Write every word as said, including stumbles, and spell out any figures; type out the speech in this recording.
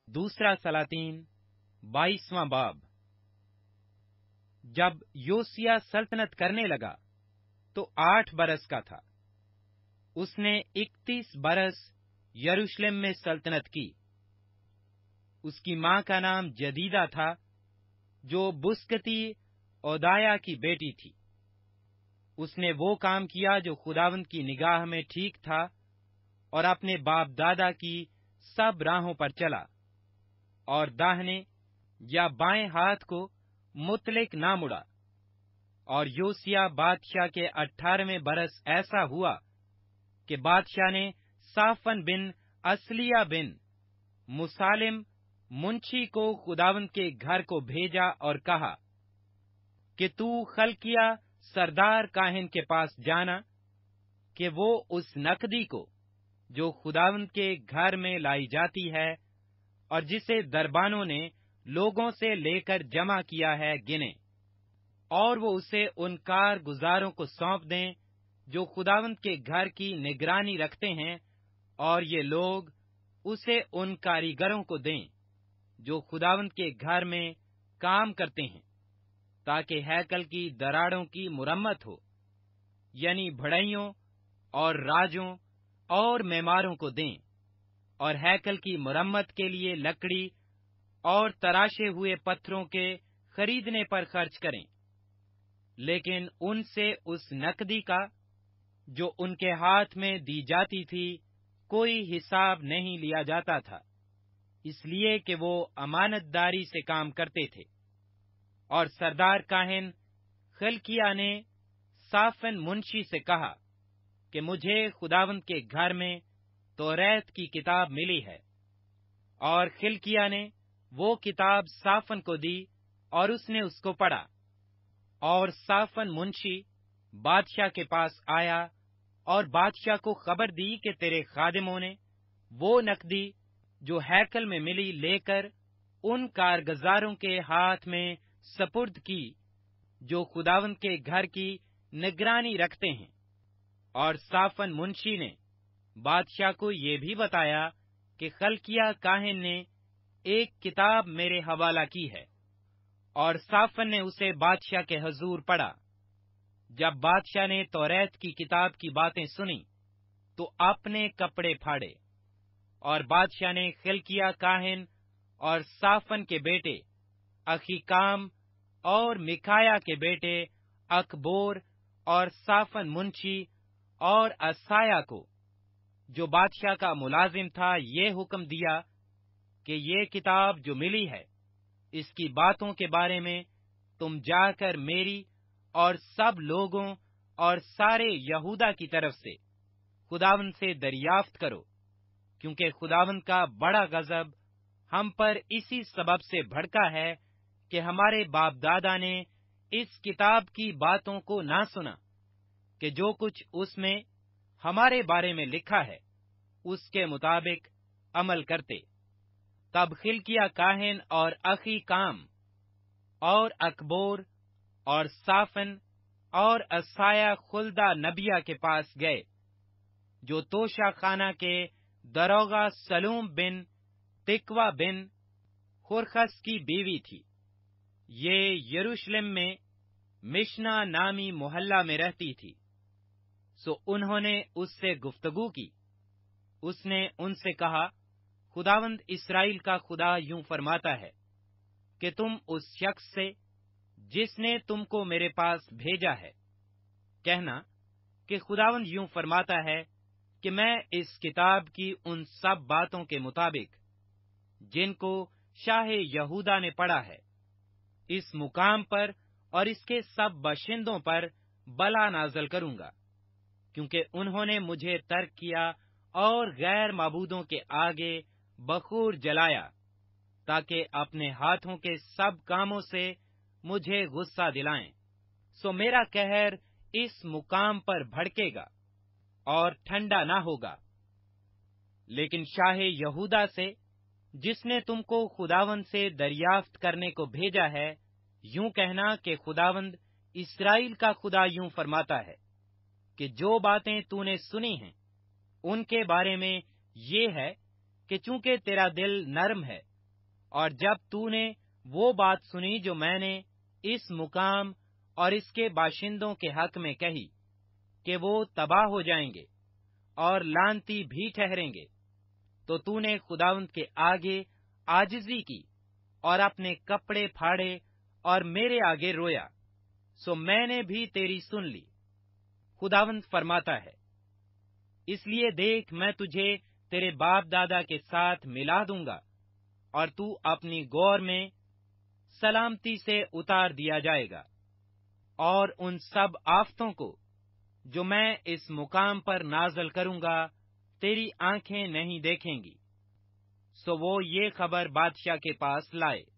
दूसरा सलातीन बाईसवां बाब। जब योसिया सल्तनत करने लगा तो आठ बरस का था। उसने इकतीस बरस यरूशलेम में सल्तनत की। उसकी मां का नाम जदीदा था, जो बुस्कती ओदाया की बेटी थी। उसने वो काम किया जो खुदावंद की निगाह में ठीक था, और अपने बाप दादा की सब राहों पर चला, और दाहिने या बाएं हाथ को मुतलिक ना मुड़ा। और योसिया बादशाह के अठारहवें बरस ऐसा हुआ कि बादशाह ने साफन बिन असलिया बिन मुसालिम मुंशी को खुदावंद के घर को भेजा और कहा कि तू खलकिया सरदार काहिन के पास जाना कि वो उस नकदी को जो खुदावंद के घर में लाई जाती है और जिसे दरबानों ने लोगों से लेकर जमा किया है गिने, और वो उसे उन कारगुजारों को सौंप दें जो खुदावंद के घर की निगरानी रखते हैं, और ये लोग उसे उन कारीगरों को दें जो खुदावंद के घर में काम करते हैं, ताकि हैकल की दरारों की मुरम्मत हो, यानी बढ़इयों और राजों और मेमारों को दें, और हैकल की मुरम्मत के लिए लकड़ी और तराशे हुए पत्थरों के खरीदने पर खर्च करें। लेकिन उनसे उस नकदी का जो उनके हाथ में दी जाती थी कोई हिसाब नहीं लिया जाता था, इसलिए कि वो अमानतदारी से काम करते थे। और सरदार काहिन खलकिया ने साफन मुंशी से कहा कि मुझे खुदावंद के घर में तौरात की किताब मिली है। और खिलकिया ने वो किताब साफन को दी, और उसने उसको पढ़ा। और साफन मुंशी बादशाह के पास आया और बादशाह को खबर दी कि तेरे खादिमों ने वो नकदी जो हैकल में मिली लेकर उन कारगुजारों के हाथ में सपुर्द की जो खुदावंद के घर की निगरानी रखते हैं। और साफन मुंशी ने बादशाह को ये भी बताया कि खलकिया काहिन ने एक किताब मेरे हवाला की है। और साफन ने उसे बादशाह के हजूर पढ़ा। जब बादशाह ने तौरात की किताब की बातें सुनी तो अपने कपड़े फाड़े। और बादशाह ने खिलकिया काहिन और साफन के बेटे अखीकाम और मिकाया के बेटे अकबोर और साफन मुंशी और असाया को, जो बादशाह का मुलाजिम था, ये हुक्म दिया कि ये किताब जो मिली है, इसकी बातों के बारे में तुम जाकर मेरी और सब लोगों और सारे यहूदा की तरफ से खुदावंद से दरियाफ्त करो, क्योंकि खुदावंद का बड़ा गजब हम पर इसी सबब से भड़का है कि हमारे बाप दादा ने इस किताब की बातों को ना सुना, कि जो कुछ उसमें हमारे बारे में लिखा है उसके मुताबिक अमल करते। तब खिलकिया काहिन और अखीकाम और अकबोर और साफन और असाया खुल्दा नबिया के पास गए, जो तोशा खाना के दरोगा सलूम बिन तिकवा बिन खुरखस की बीवी थी। ये यरूशलेम में मिशना नामी मोहल्ला में रहती थी। सो उन्होंने उससे गुफ्तगू की। उसने उनसे कहा, खुदावंद इस्राएल का खुदा यूं फरमाता है कि तुम उस शख्स से जिसने तुमको मेरे पास भेजा है कहना कि खुदावंद यूं फरमाता है कि मैं इस किताब की उन सब बातों के मुताबिक जिनको शाह यहूदा ने पढ़ा है, इस मुकाम पर और इसके सब बाशिंदों पर बला नाजल करूंगा, क्योंकि उन्होंने मुझे तर्क किया और गैर माबूदों के आगे बखूर जलाया, ताकि अपने हाथों के सब कामों से मुझे गुस्सा दिलाएं। सो मेरा कहर इस मुकाम पर भड़केगा और ठंडा ना होगा। लेकिन शाह यहूदा से, जिसने तुमको खुदावंद से दरियाफ्त करने को भेजा है, यूं कहना कि खुदावंद इस्राएल का खुदा यूं फरमाता है कि जो बातें तूने सुनी हैं उनके बारे में ये है कि चूंकि तेरा दिल नर्म है اور جب تو نے وہ بات سنی جو میں نے اس مقام اور اس کے باشندوں کے حق میں کہی کہ وہ تباہ ہو جائیں گے اور لعنتی بھی ٹھہریں گے، تو تو نے خداوند کے آگے عاجزی کی اور اپنے کپڑے پھاڑے اور میرے آگے رویا، سو میں نے بھی تیری سن لی۔ خداوند فرماتا ہے، اس لیے دیکھ میں تجھے تیرے باپ دادا کے ساتھ ملا دوں گا اور تو اپنی گور میں سلامتی سے اتار دیا جائے گا، اور ان سب آفتوں کو جو میں اس مقام پر نازل کروں گا تیری آنکھیں نہیں دیکھیں گی۔ سو وہ یہ خبر بادشاہ کے پاس لائے۔